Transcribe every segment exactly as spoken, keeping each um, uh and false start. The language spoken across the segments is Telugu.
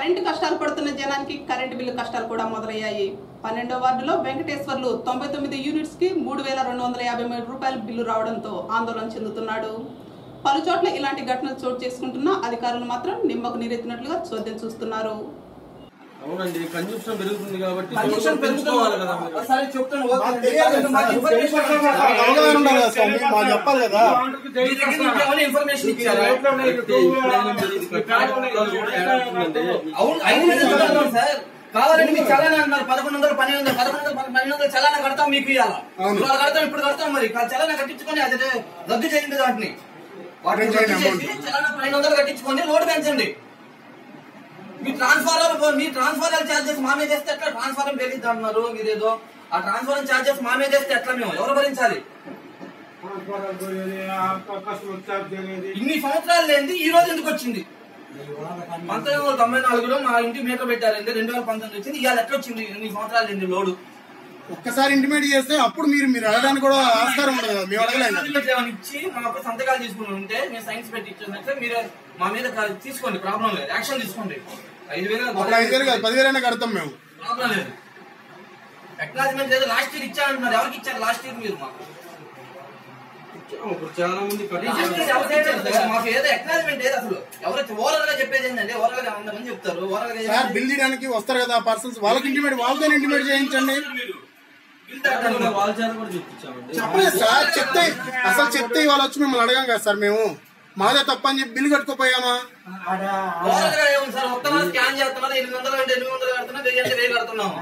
కరెంటు కష్టాలు పడుతున్న జనానికి కరెంటు బిల్లు కష్టాలు కూడా మొదలయ్యాయి. పన్నెండో వార్డులో వెంకటేశ్వర్లు తొంభై తొమ్మిది యూనిట్స్ కి మూడు వేల రెండు వందల యాభై మూడు రూపాయల బిల్లు రావడంతో ఆందోళన చెందుతున్నాడు. పలు చోట్ల ఇలాంటి ఘటనలు చోటు చేసుకుంటున్న అధికారులు మాత్రం నిమ్మకు నీరెత్తినట్లుగా చోద్యం చూస్తున్నారు. అవునండి, కన్జంప్షన్ పెరుగుతుంది కాబట్టి పెంచుకోవాలి కదా. ఒకసారి చెప్తాను, చెప్పాలి కదా. ఇన్ఫర్మేషన్ ఇచ్చారు సార్. కావాలంటే మీకు చలానా అన్నారు, పదకొండు వందలు పన్నెండు వందలు పదకొండు వందలు పన్నెండు వందలు చలానా కడతాం మీకు ఇవ్వాలా. ఇవాళ కడతాం, ఇప్పుడు కడతాం. మరి చలానా కట్టించుకొని అది రద్దు చేయండి. దాంట్ని చలానా పన్నెండు వందలు కట్టించుకొని లోడ్ పెంచండి. మీ ట్రాన్స్ఫార్మర్ మీ ట్రాన్స్ఫార్మర్ ఛార్జెస్ మా మీద చేస్తే ఎట్లా? ట్రాన్స్ఫార్మర్ పెరిగిద్ది అంటున్నారు మీరేదో. ఆ ట్రాన్స్ఫార్మర్ ఛార్జెస్ మా మీద చేస్తే ఎట్లా? మేము ఎవరు భరించాలి? ఇన్ని సంవత్సరాలు లేని ఈ రోజు ఎందుకు వచ్చింది? పంతొమ్మిది వందల తొంభై నాలుగులో మా ఇంటి మీటర్ పెట్టారండి, రెండు వేల పంతొమ్మిది వచ్చింది. ఇవాళ ఎట్లా వచ్చింది? ఇన్ని సంవత్సరాలు లేని లోడు. ఒక్కసారి ఇంటిమేట్ చేస్తే అప్పుడు మీరు మీరు అడగడానికి కూడా ఆస్కారం ఉండదు కదా. మేము అడగలేదు ఇచ్చి మాకు సంతకాలు తీసుకుని ఉంటే మేము సైన్స్ పెట్టి ఇచ్చేదంటే మీరు మా మీద తీసుకోండి, ప్రాబ్లం లేదు. యాక్షన్ తీసుకోండి. ఐదు వేలు ఐదు వేలు కాదు పదివేలైనా కడతాం మేము, ప్రాబ్లం లేదు. అక్నాలజ్మెంట్ లేదు. లాస్ట్ ఇయర్ ఇచ్చారంటున్నారు. ఎవరికి ఇచ్చారు లాస్ట్ ఇయర్? మీరు మాకు చాలా మంది మాకు ఏదో అక్నాలజ్మెంట్ ఏదో అసలు ఎవరు ఓవరాల్ గా చెప్పేది ఏంటంటే ఓవరాల్ గా వంద మంది చెప్తారు. ఓవరాల్ గా బిల్ చేయడానికి వస్తారు కదా పర్సన్స్, వాళ్ళకి ఇంటిమేట్ వాళ్ళతో ఇంటిమేట్ చేయించండి. చెప్పలేదు సార్, చెప్తే అసలు చెప్తే ఇవాళ వచ్చి మిమ్మల్ని అడగాం కదా సార్. మేము మాదే తప్ప అని చెప్పి బిల్లు కట్టుకోపోయామా? స్కాన్ చేస్తున్నారు. ఎనిమిది వందలు అంటే ఎనిమిది వందలు కడుతున్నా, వెయ్యి అంటే వెయ్యి కడుతున్నాము.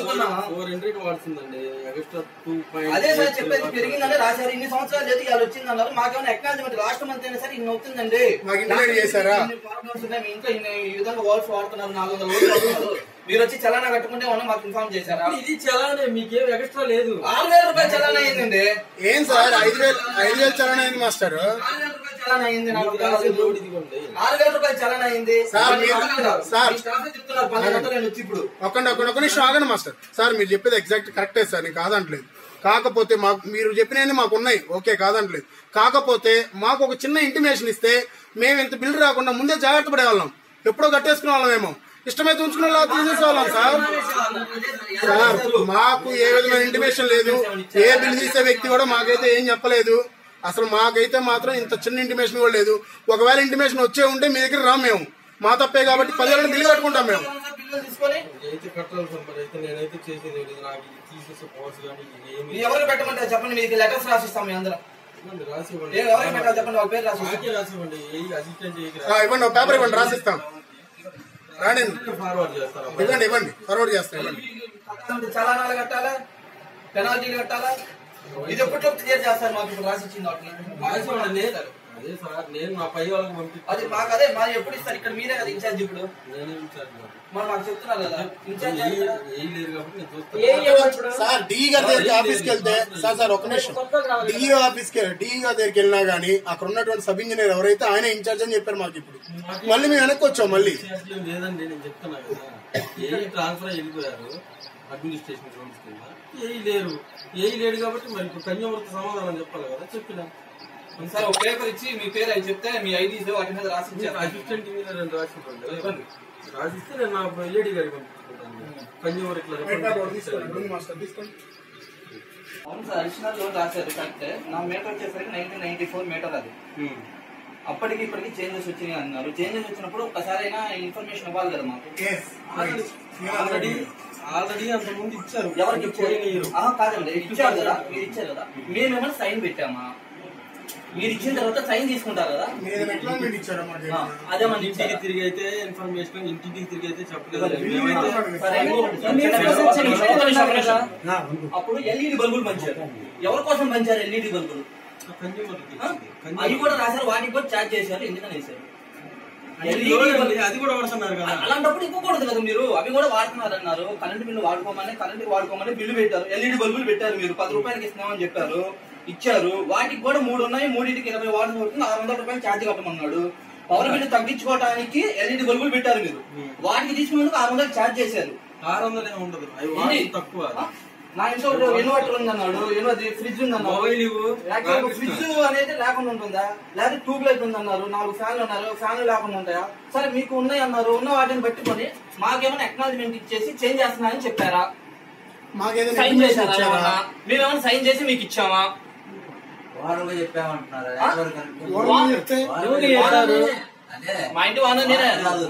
అదే సార్ చెప్పేది. పెరిగిందంటే రాశారు. ఇన్ని సంవత్సరాలు లేదు ఇవాళ వచ్చింది అన్నారు. మాకేమైనా అక్నాలజ్మెంట్ లాస్ట్ మంత్ అయినా సరే ఇన్ని అవుతుందండి. చేశారా? మీ ఇంట్లో ఈ విధంగా వాల్స్ వాడుతున్నారు, నాలుగు వందల వాడుతున్నారు. మీరు వచ్చి చలానా కట్టుకుంటే ఉన్నా మాకు ఇన్ఫార్మ్ చేశారా? ఇది చలానే, మీకేం ఎక్స్ట్రా లేదు. ఆరు వేల రూపాయలు చలానా అయిందండి. ఏం సార్ ఐదు వేలు ఐదు వేలు చలానా అయింది మాస్టర్? ఆరు వేల రూపాయలు చలానా అయింది. ఆరు వేల రూపాయలు చలానా అయింది సార్. చెప్తున్నారు పన్నెండు వందలు వచ్చి ఇప్పుడు ఒకండి ఒక ఒక నిమిషం ఆగండి మాస్టర్. సార్ మీరు చెప్పేది ఎగ్జాక్ట్ కరెక్టే సార్, నేను కాదంటలేదు. కాకపోతే మాకు మీరు చెప్పినవి మాకు ఉన్నాయి, ఓకే కాదంటలేదు. కాకపోతే మాకు ఒక చిన్న ఇంటిమేషన్ ఇస్తే మేము ఇంత బిల్లు రాకుండా ముందే జాగ్రత్త పడేవాళ్ళం. ఎప్పుడో కట్టేసుకునే వాళ్ళం. మేము ఇష్టమైతే ఉంచుకునే వాళ్ళ తీసేసేవాళ్ళం సార్. సార్ మాకు ఏ విధమైన ఇంటిమేషన్ లేదు. ఏ బిల్లు తీసే వ్యక్తి కూడా మాకైతే ఏం చెప్పలేదు. అసలు మాకైతే మాత్రం ఇంత చిన్న ఇంటిమేషన్ కూడా లేదు. ఒకవేళ ఇంటిమేషన్ వచ్చే ఉంటే మీ దగ్గర రాము. మేము మా తప్పే కాబట్టి పదివేల బిల్లు కట్టుకుంటాం. మేము ఎవరు పెట్టమంటారు చెప్పండి. మీకు లెటర్స్ రాసిస్తాం. మీ అందరం ఎవరికి పెట్టాలి చెప్పండి. వాళ్ళ పేరు రాసివ్వండి. ఇవ్వండి, ఒక పేపర్ ఇవ్వండి, రాసిస్తాం. రాండి, ఇవ్వండి ఇవ్వండి ఫార్వర్డ్ చేస్తాం. ఇవ్వండి. చలానాలు కట్టాలా, పెనాల్టీలు కట్టాలా? ఇది ఎప్పట్లో క్లియర్ చేస్తారు మాకు. ఇప్పుడు రాసిచ్చింది వాటిని. అదే సార్, నేను మా పై వాళ్ళకి పంపి అది మాకు అదే మాది ఎప్పుడు ఇస్తారు? ఇక్కడ మీరే కదా ఇన్ఛార్జ్. ఇప్పుడు నేనే ఇన్ఛార్జ్. మరి మాకు చెప్తున్నారు కదా ఇన్ఛార్జ్ లేరు కాబట్టి నేను చూస్తాను సార్. డిఈ గారి దగ్గరికి ఆఫీస్కి వెళ్తే సార్ సార్ ఒక నిమిషం డిఈ ఆఫీస్కి డిఈ గారి దగ్గరికి వెళ్ళినా గానీ అక్కడ ఉన్నటువంటి సబ్ ఇంజనీర్ ఎవరైతే ఆయన ఇన్ఛార్జ్ అని చెప్పారు మాకు. ఇప్పుడు మళ్ళీ మేము వెనక్కి వచ్చాం. మళ్ళీ లేదండి, నేను చెప్తున్నా కదా. ఏ ట్రాన్స్ఫర్ వెళ్ళిపోయారు అడ్మినిస్ట్రేషన్ రూమ్స్ కింద. ఏ లేరు ఏ లేడు కాబట్టి మరి ఇప్పుడు కన్యామూర్తి సమాధానం చెప్పాలి కదా. చెప్పినా సార్ ఒక పేపర్ ఇచ్చి మీ పేరు అవి చెప్తే మీ ఐడీస్ వాటి మీద రాసి అసిస్టెంట్ ఇంజనీర్ రాసి రాసిస్తే నేను నా ఏడీ గారికి పంపించుకుంటాను. కన్యామూరి ఇట్లా అవును సార్, అడిషనల్ లోన్ రాశారు కరెక్టే. నా మీటర్ వచ్చేసరికి నైన్టీన్ నైన్టీ ఫోర్ మీటర్ అది. అప్పటికి ఇప్పటికి చేంజెస్ వచ్చినాయి అన్నారు. చేంజెస్ వచ్చినప్పుడు ఒకసారి అయినా ఇన్ఫర్మేషన్ ఇవ్వాలి కదా మాకు. ఆల్రెడీ ఆల్రెడీ అంత ముందు ఇచ్చారు. ఎవరికి ఇచ్చారు? కాదండి, ఇచ్చారు కదా, మీరు ఇచ్చారు కదా. మేమేమైనా సైన్ పెట్టామా? మీరు ఇచ్చిన తర్వాత సైన్ తీసుకుంటారు కదా. అదే మన ఇంటికి తిరిగి అయితే ఇన్ఫర్మేషన్ ఇంటికి తిరిగి అయితే చెప్పలేదు. అప్పుడు ఎల్ఈడి బల్బులు పంచారు. ఎవరి కోసం పంచారు ఎల్ఈడి బల్బులు? అవి కూడా రాశారు, వాటికి కూడా ఛార్జ్ చేశారు. ఎందుకని వేశారు? అది కూడా వాడుతున్నారు కదా. అలాంటప్పుడు ఇవ్వకూడదు కదా. మీరు అవి కూడా వాడుతున్నారు అన్నారు. కరెంట్ బిల్లు వాడుకోమని కరెంట్ వాడుకోమని బిల్లు పెట్టారు. ఎల్ఈడి బల్బులు పెట్టారు. మీరు పది రూపాయలకి ఇస్తున్నామని చెప్పారు, ఇచ్చారు. వాటికి కూడా మూడు ఉన్నాయి. మూడింటికి ఇరవై వాటర్ పడుతుంది. ఆరు వందల రూపాయలు ఛార్జ్ కట్టమన్నాడు. పవర్ బిల్లు తగ్గించుకోవడానికి ఎల్ఈడి బల్బులు పెట్టారు మీరు. వాటికి తీసుకున్నందుకు ఆరు వందలు ఛార్జ్ చేశారు. ఆరు వందలు ఉండదు, తక్కువ. నా ఇంట్లో ఇన్వర్టర్ ఉంది అన్నాడు, ఫ్రిడ్జ్ ఉంది అన్నాడు. ఫ్రిడ్జ్ అనేది లేకుండా ఉంటుందా? లేదా ట్యూబ్ లైట్ ఉంది అన్నారు, నాలుగు ఫ్యాన్లు అన్నారు, ఫ్యాన్లు లేకుండా ఉంటాయా? సరే మీకు ఉన్నాయి అన్నారు, ఉన్న వాటిని పట్టుకొని మాకేమైనా ఎక్నాలజ్మెంట్ ఇచ్చేసి చేంజ్ చేస్తున్నారని చెప్పారా? సైన్ చేశారా? మేమేమైనా సైన్ చేసి మీకు ఇచ్చామా? మా ఇంటి వాన నేనే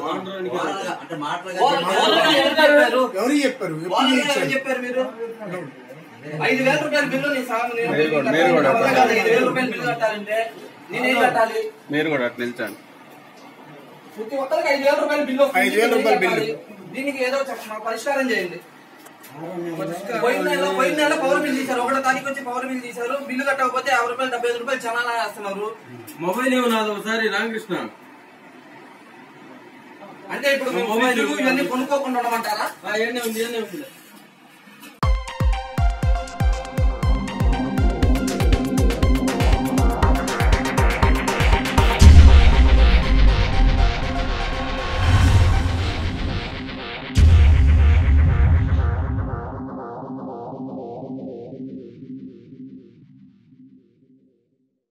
ఎవరు చెప్పారు? చెప్పారు మీరు ఐదు వేల రూపాయల బిల్లు నీ సాగు ఐదు వేల రూపాయల బిల్లు కట్టాలంటే నేనేం కట్టాలి? మీరు కూడా అట్లా నిల్చండి. ప్రతి ఒక్కరికి ఐదు వేల రూపాయల బిల్లు ఐదు వేల రూపాయల బిల్లు దీనికి ఏదో పరిష్కారం చేయండి. పోయిన నెల పోయిన నెల పవర్ బిల్ తీశారు, ఒకటో తారీఖు వచ్చి పవర్ బిల్ తీశారు. బిల్లు కట్టకపోతే యాభై రూపాయలు డెబ్బై ఐదు రూపాయలు చలానా వేస్తున్నారు. మొబైల్ ఏమో నాది ఒకసారి రామకృష్ణ అంటే ఇప్పుడు మొబైల్ ఇవన్నీ కొనుక్కోకుండా ఉండమంటారా? ఏనే ఉంది ఏనే ఉంది